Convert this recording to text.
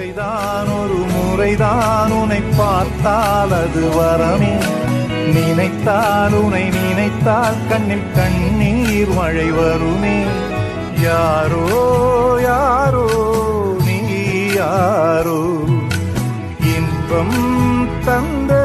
முறைதான் ஒரு முறைதான் உன்னை பார்த்தால் அது வரமே. நினைத்தால் உன்னை நினைத்தால் கண்ணில் கண்ணீர் மழை வருமே. யாரோ யாரோ நீ யாரோ இன்பம் தந்த